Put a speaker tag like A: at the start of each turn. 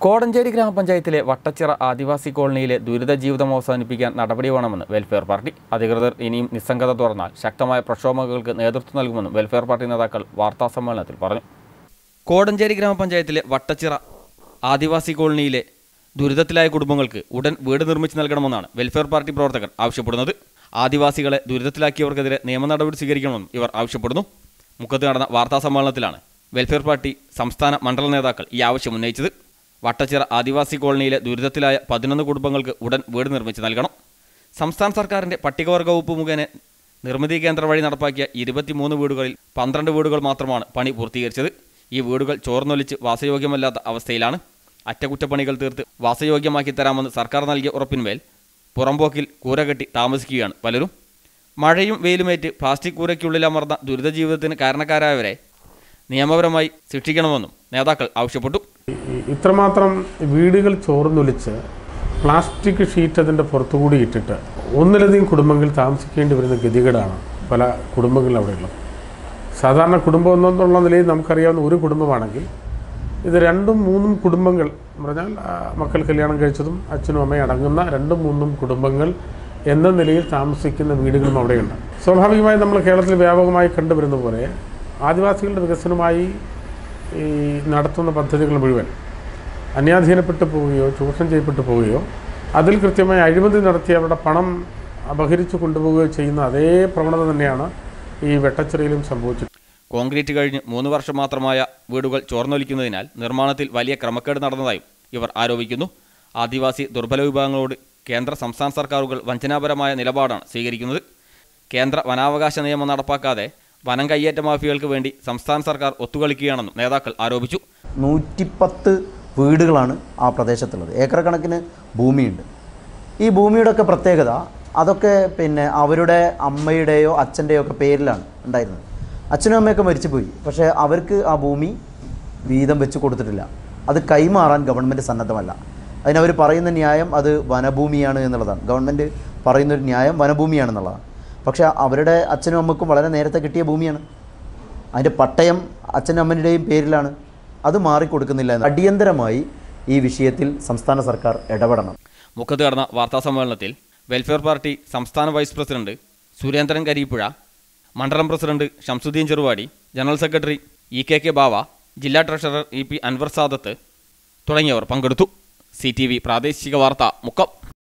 A: കോടഞ്ചേരി ഗ്രാമപഞ്ചായത്തിലെ വട്ടച്ചിറ ആദിവാസി കോളനിയിലെ ദുരിത ജീവിതം അവസാനിപ്പിക്കാൻ നടപടി വേണമെന്ന് വെൽഫെയർ പാർട്ടി അധികൃതർ ഇനിയും നിസ്സംഗത തുറന്നാൽ ശക്തമായ പ്രക്ഷോഭങ്ങൾക്ക് നേതൃത്വം നൽകുമെന്നും വെൽഫെയർ പാർട്ടി നേതാക്കൾ വാർത്താസമ്മേളനത്തിൽ പറഞ്ഞു. കോടഞ്ചേരി ഗ്രാമപഞ്ചായത്തിലെ വട്ടച്ചിറ ആദിവാസി കോളനിയിലെ ദുരിതത്തിലായ കുടുംബങ്ങൾക്ക് ഉടൻ വീട് നിർമ്മിച്ചു നൽകണമെന്നാണ് വെൽഫെയർ പാർട്ടി പ്രവർത്തകർ ആവശ്യപ്പെടുന്നത്. ആദിവാസികളെ ദുരിതത്തിലാക്കിയവർക്കെതിരെ നിയമ നടപടി സ്വീകരിക്കണമെന്നും ഇവർ ആവശ്യപ്പെടുന്നു. മുക്കത്ത് നടന്ന വാർത്താസമ്മേളനത്തിലാണ് വെൽഫെയർ പാർട്ടി സംസ്ഥാന മണ്ഡല നേതാക്കൾ ഈ ആവശ്യം ഉന്നയിച്ചത്. വട്ടച്ചിറ ആദിവാസി കോളനിയിലെ ദുരിതത്തിലായ 11 കുടുംബങ്ങൾക്ക് ഉടൻ വീട് നിർമ്മിച്ച് നൽകണം. സംസ്ഥാന സർക്കാരിൻ്റെ പട്ടികവർഗ വകുപ്പ് മുഖേന നിർമ്മിതി കേന്ദ്രം വഴി നടപ്പാക്കിയ 23 വീടുകളിൽ 12 വീടുകൾ മാത്രമാണ് പണി പൂർത്തീകരിച്ചത്. ഈ വീടുകൾ ചോർന്നൊലിച്ച് വാസയോഗ്യമല്ലാത്ത അവസ്ഥയിലാണ്. അറ്റകുറ്റപ്പണികൾ തീർത്ത് വാസയോഗ്യമാക്കി തരാമെന്ന് സർക്കാർ നൽകിയ ഉറപ്പിന്മേൽ പുറംപോക്കിൽ കൂര കെട്ടി താമസിക്കുകയാണ് പലരും. മഴയും വെയിലുമേറ്റ് പ്ലാസ്റ്റിക് കൂരയ്ക്കുള്ളിലമർന്ന ദുരിത ജീവിതത്തിന് കാരണക്കാരായവരെ നിയമപരമായി ശിക്ഷിക്കണമെന്നും നേതാക്കൾ ആവശ്യപ്പെട്ടു.
B: ഇത്രമാത്രം വീടുകൾ ചോർന്നൊലിച്ച് പ്ലാസ്റ്റിക് ഷീറ്റ് അതിൻ്റെ പുറത്തുകൂടി ഇട്ടിട്ട് ഒന്നിലധികം കുടുംബങ്ങൾ താമസിക്കേണ്ടി വരുന്ന ഗതികേടാണ് പല കുടുംബങ്ങളിൽ അവിടെയുള്ളത്. സാധാരണ കുടുംബം എന്നുള്ള നിലയിൽ നമുക്കറിയാവുന്ന ഒരു കുടുംബമാണെങ്കിൽ ഇത് 2-3 കുടുംബങ്ങൾ എന്ന് പറഞ്ഞാൽ മക്കൾ കല്യാണം കഴിച്ചതും അച്ഛനും അമ്മയും അടങ്ങുന്ന 2-3 കുടുംബങ്ങൾ എന്ന നിലയിൽ താമസിക്കുന്ന വീടുകളും അവിടെയുണ്ട്. സ്വാഭാവികമായി നമ്മൾ കേരളത്തിൽ വ്യാപകമായി കണ്ടുവരുന്ന പോലെ ആദിവാസികളുടെ വികസനമായി ഈ നടത്തുന്ന പദ്ധതികൾ മുഴുവൻ അന്യാധീനപ്പെട്ടു പോവുകയോ ചൂഷണം ചെയ്യപ്പെട്ടു പോവുകയോ അതിൽ കൃത്യമായി അഴിമതി നടത്തി അവരുടെ പണം അപഹരിച്ചു കൊണ്ടുപോവുകയോ ചെയ്യുന്ന അതേ പ്രവണത തന്നെയാണ് ഈ വെട്ടച്ചിറയിലും സംഭവിച്ചത്.
A: കോൺക്രീറ്റ് കഴിഞ്ഞ് 3 വർഷം മാത്രമായ വീടുകൾ ചോർന്നൊലിക്കുന്നതിനാൽ നിർമ്മാണത്തിൽ വലിയ ക്രമക്കേട് നടന്നതായും ഇവർ ആരോപിക്കുന്നു. ആദിവാസി ദുർബല വിഭാഗങ്ങളോട് കേന്ദ്ര സംസ്ഥാന സർക്കാരുകൾ വഞ്ചനാപരമായ നിലപാടാണ് സ്വീകരിക്കുന്നത്. കേന്ദ്ര വനാവകാശ നിയമം നടപ്പാക്കാതെ വനം കയ്യേറ്റ മാഫിയകൾക്ക് വേണ്ടി സംസ്ഥാന സർക്കാർ ഒത്തുകളിക്കുകയാണെന്നും നേതാക്കൾ ആരോപിച്ചു.
C: 110 വീടുകളാണ് ആ പ്രദേശത്തുള്ളത്. ഏക്കർ കണക്കിന് ഭൂമിയുണ്ട്. ഈ ഭൂമിയുടെയൊക്കെ പ്രത്യേകത അതൊക്കെ അവരുടെ അമ്മയുടെയോ അച്ഛൻ്റെയോ ഒക്കെ പേരിലാണ് ഉണ്ടായിരുന്നത്. അച്ഛനും അമ്മയൊക്കെ മരിച്ചുപോയി. പക്ഷേ അവർക്ക് ആ ഭൂമി വീതം വെച്ച് കൊടുത്തിട്ടില്ല. അത് കൈമാറാൻ ഗവൺമെൻറ് സന്നദ്ധമല്ല. അതിനവർ പറയുന്ന ന്യായം അത് വനഭൂമിയാണ് എന്നുള്ളതാണ്. ഗവൺമെൻറ് പറയുന്നൊരു ന്യായം വനഭൂമിയാണെന്നുള്ളതാണ്. പക്ഷേ അവരുടെ അച്ഛനും അമ്മക്കും വളരെ നേരത്തെ കിട്ടിയ ഭൂമിയാണ്. അതിൻ്റെ പട്ടയം അച്ഛനും അമ്മയുടെയും പേരിലാണ്. അത് മാറിക്കൊടുക്കുന്നില്ല. അടിയന്തരമായി ഈ വിഷയത്തിൽ സംസ്ഥാന സർക്കാർ ഇടപെടണം.
A: മുഖത്ത് നടന്ന വാർത്താസമ്മേളനത്തിൽ വെൽഫെയർ പാർട്ടി സംസ്ഥാന വൈസ് പ്രസിഡന്റ് സുരേന്ദ്രൻ കരിപ്പുഴ, മണ്ഡലം president Shamsuddin Cheruvadi, general secretary EKK Bava, ജില്ലാ ട്രഷറർ EP അൻവർ സാദത്ത് തുടങ്ങിയവർ പങ്കെടുത്തു. CTV പ്രാദേശിക വാർത്ത മുക്കം.